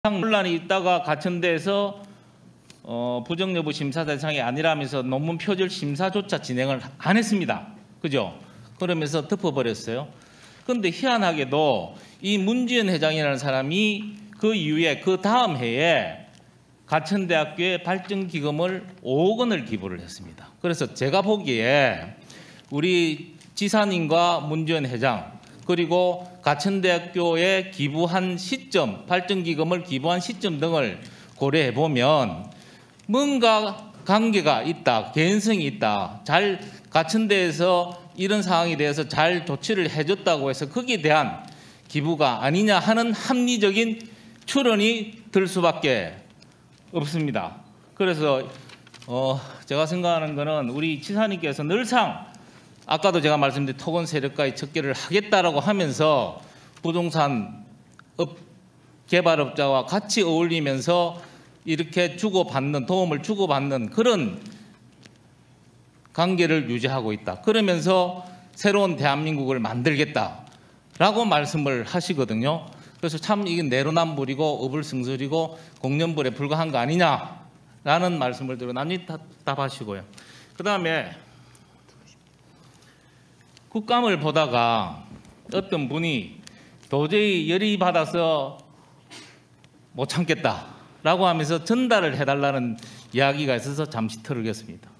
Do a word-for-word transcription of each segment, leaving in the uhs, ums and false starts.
논란이 있다가 가천대에서 어, 부정 여부 심사 대상이 아니라면서 논문 표절 심사조차 진행을 안 했습니다. 그죠? 그러면서 덮어버렸어요. 그런데 희한하게도 이 문지연 회장이라는 사람이 그 이후에 그 다음 해에 가천대학교에 발전기금을 오억 원을 기부를 했습니다. 그래서 제가 보기에 우리 지사님과 문지연 회장 그리고 가천대학교에 기부한 시점, 발전기금을 기부한 시점 등을 고려해 보면 뭔가 관계가 있다, 개연성이 있다, 잘 가천대에서 이런 상황에 대해서 잘 조치를 해줬다고 해서 거기에 대한 기부가 아니냐 하는 합리적인 추론이 들 수밖에 없습니다. 그래서 어 제가 생각하는 거는 우리 지사님께서 늘상 아까도 제가 말씀드린 토건 세력과의 척결을 하겠다라고 하면서 부동산 업 개발업자와 같이 어울리면서 이렇게 주고받는 도움을 주고받는 그런 관계를 유지하고 있다. 그러면서 새로운 대한민국을 만들겠다라고 말씀을 하시거든요. 그래서 참 이게 내로남불이고 어불성설이고 공연불에 불과한 거 아니냐라는 말씀을 드리고 남이 답하시고요. 그다음에 국감을 보다가 어떤 분이 도저히 열이 받아서 못 참겠다라고 하면서 전달을 해달라는 이야기가 있어서 잠시 털겠습니다.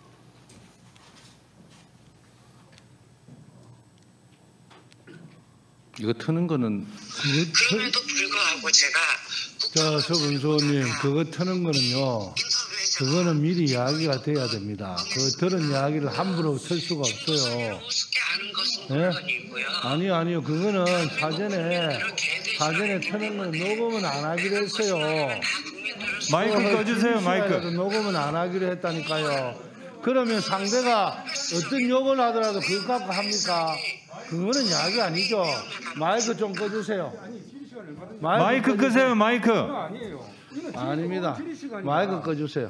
이거 트는 거는 그럼에도 불구하고 제가 자, 서문수님 그거 트는 거는요. 그거는 미리 이야기가 돼야 됩니다. 그 들은 이야기를 함부로 틀 수가 없어요. 우습게 아는 것은 네? 물론이고요. 아니요, 아니요. 그거는 사전에 사전에 트는 건 녹음은 안 하기로 했어요. 마이크 꺼주세요. 마이크. 녹음은 안 하기로 했다니까요. 그러면 상대가 어떤 욕을 하더라도 그거 갖고 합니까? 그거는 이야기 아니죠. 마이크 좀 꺼주세요. 마이크, 마이크 끄세요. 마이크. 아닙니다. 마이크 꺼주세요.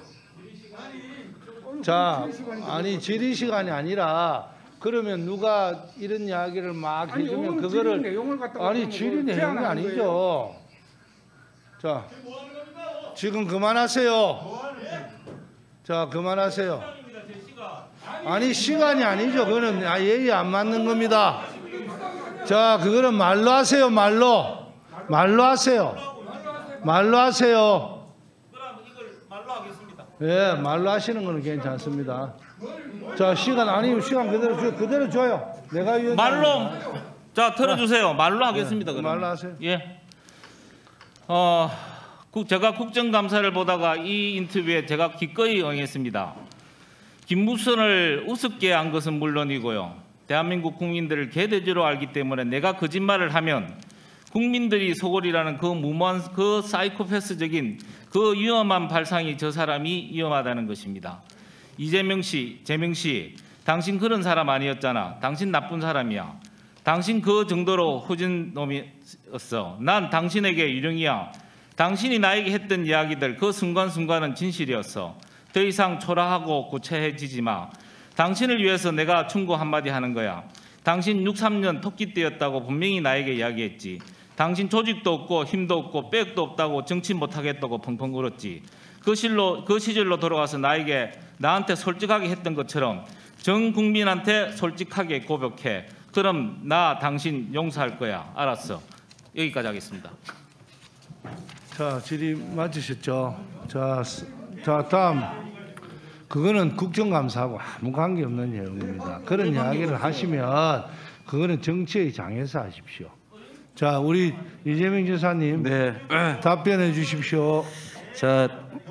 자, 아니 질의 시간이 아니라 그러면 누가 이런 이야기를 막 해주면 그거를 아니 질의 내용이 아니죠. 자, 지금 그만하세요. 자, 그만하세요. 아니 시간이 아니죠. 그거는 예의 안 맞는 겁니다. 자, 그거는 말로 하세요. 말로 말로 하세요. 말로 하세요. 그럼 이걸 말로 하겠습니다. 예, 말로 하시는 거는 괜찮습니다. 자, 시간 아니면 시간 그대로 줘, 그대로 줘요. 내가 위원장 말로 자 들어주세요. 말로 하겠습니다. 네, 그러면. 말로 하세요. 예. 어, 국, 제가 국정감사를 보다가 이 인터뷰에 제가 기꺼이 응했습니다. 김무선을 우습게 한 것은 물론이고요. 대한민국 국민들을 개돼지로 알기 때문에 내가 거짓말을 하면 국민들이 속으리라는 그 무모한 그 사이코패스적인 그 위험한 발상이 저 사람이 위험하다는 것입니다. 이재명 씨, 재명 씨, 당신 그런 사람 아니었잖아. 당신 나쁜 사람이야. 당신 그 정도로 후진 놈이었어. 난 당신에게 유령이야. 당신이 나에게 했던 이야기들 그 순간순간은 진실이었어. 더 이상 초라하고 구체해지지 마. 당신을 위해서 내가 충고 한마디 하는 거야. 당신 육십삼 년 토끼떼였다고 분명히 나에게 이야기했지. 당신 조직도 없고 힘도 없고 백도 없다고 정치 못하겠다고 펑펑 울었지. 그 시절로, 그 시절로 돌아가서 나에게 나한테 솔직하게 했던 것처럼 전 국민한테 솔직하게 고백해. 그럼 나 당신 용서할 거야. 알았어. 여기까지 하겠습니다. 자, 질의 마치셨죠? 자, 자 다음 그거는 국정감사하고 아무 관계없는 내용입니다. 그런 이야기를 하시면 그거는 정치의 장에서 하십시오. 자, 우리 이재명 지사님 네. 답변해 주십시오. 자,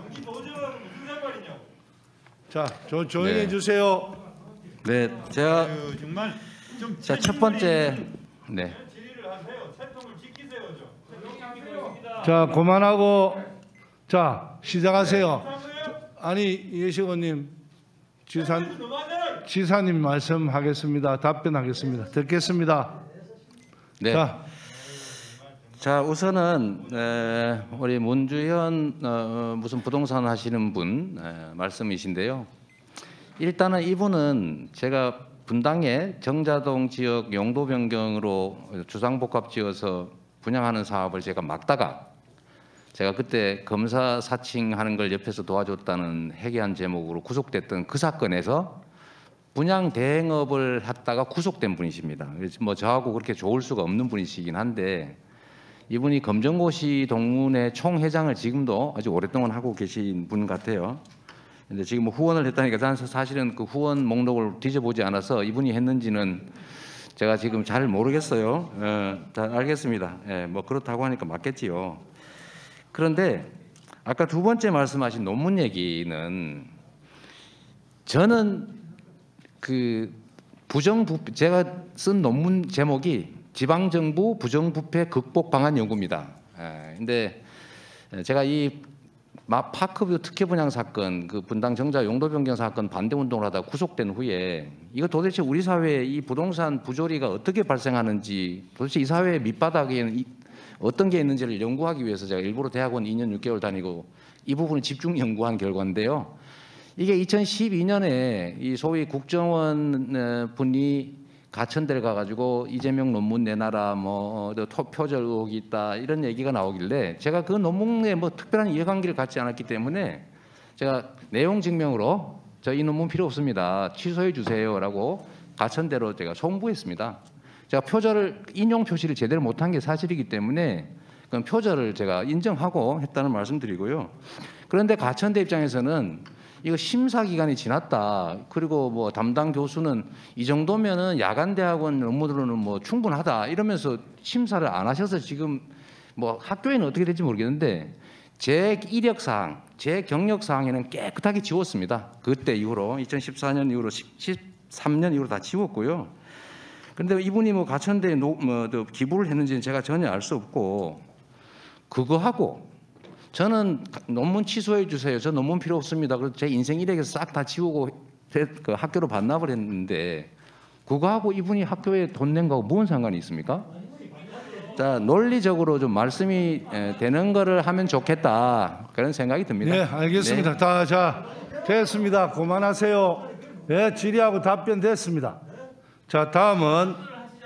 자, 조, 조용히 네. 해 주세요. 네, 제가 정말 좀 자, 첫 번째 네. 자, 그만하고 자, 시작하세요. 아니, 예시원님 지사 지사님 말씀하겠습니다. 답변하겠습니다. 듣겠습니다. 네. 자, 자, 우선은 에, 우리 문주현 어, 무슨 부동산 하시는 분 에, 말씀이신데요. 일단은 이분은 제가 분당에 정자동 지역 용도 변경으로 주상복합 지어서 분양하는 사업을 제가 막다가 제가 그때 검사 사칭하는 걸 옆에서 도와줬다는 회개한 제목으로 구속됐던 그 사건에서 분양 대행업을 했다가 구속된 분이십니다. 그래서 뭐 저하고 그렇게 좋을 수가 없는 분이시긴 한데 이분이 검정고시 동문회 총회장을 지금도 아주 오랫동안 하고 계신 분 같아요. 근데 지금 뭐 후원을 했다니까 저는 사실은 그 후원 목록을 뒤져보지 않아서 이분이 했는지는 제가 지금 잘 모르겠어요. 어, 잘 알겠습니다. 예, 뭐 그렇다고 하니까 맞겠지요. 그런데 아까 두 번째 말씀하신 논문 얘기는 저는 그 부정부패 제가 쓴 논문 제목이 지방정부 부정부패 극복 방안 연구입니다. 예, 근데 제가 이 파크뷰 특혜 분양 사건, 그 분당 정자 용도 변경 사건 반대 운동을 하다 구속된 후에 이거 도대체 우리 사회에 이 부동산 부조리가 어떻게 발생하는지 도대체 이 사회의 밑바닥에 어떤 게 있는지를 연구하기 위해서 제가 일부러 대학원 이 년 육 개월 다니고 이 부분을 집중 연구한 결과인데요. 이게 이천십이 년에 이 소위 국정원 분이 가천대를 가가지고 이재명 논문 내놔라, 뭐 표절 의혹이 있다 이런 얘기가 나오길래 제가 그 논문에 뭐 특별한 이해관계를 갖지 않았기 때문에 제가 내용 증명으로 저 이 논문 필요 없습니다, 취소해 주세요라고 가천대로 제가 송부했습니다. 제가 표절을 인용 표시를 제대로 못한 게 사실이기 때문에 그건 표절을 제가 인정하고 했다는 말씀드리고요. 그런데 가천대 입장에서는 이거 심사 기간이 지났다. 그리고 뭐 담당 교수는 이 정도면은 야간 대학원 업무들로는 뭐 충분하다 이러면서 심사를 안 하셔서 지금 뭐 학교에는 어떻게 될지 모르겠는데 제 이력 사항, 제 경력 사항에는 깨끗하게 지웠습니다. 그때 이후로 이천십사 년 이후로 십삼 년 이후로 다 지웠고요. 그런데 이분이 뭐 가천대에 노, 뭐 기부를 했는지는 제가 전혀 알 수 없고 그거하고. 저는 논문 취소해 주세요. 저 논문 필요 없습니다. 그래서 제 인생 이력에서 싹 다 지우고 그 학교로 반납을 했는데 그거하고 이분이 학교에 돈 낸 거하고 무슨 상관이 있습니까? 자, 논리적으로 좀 말씀이 되는 거를 하면 좋겠다 그런 생각이 듭니다. 네, 알겠습니다. 네. 다, 자, 됐습니다. 그만하세요. 네, 질의하고 답변 됐습니다. 자, 다음은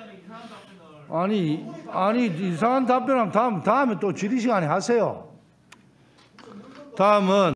아니 아니 이상한 답변하면 다음 다음에 또 질의 시간에 하세요. 다음은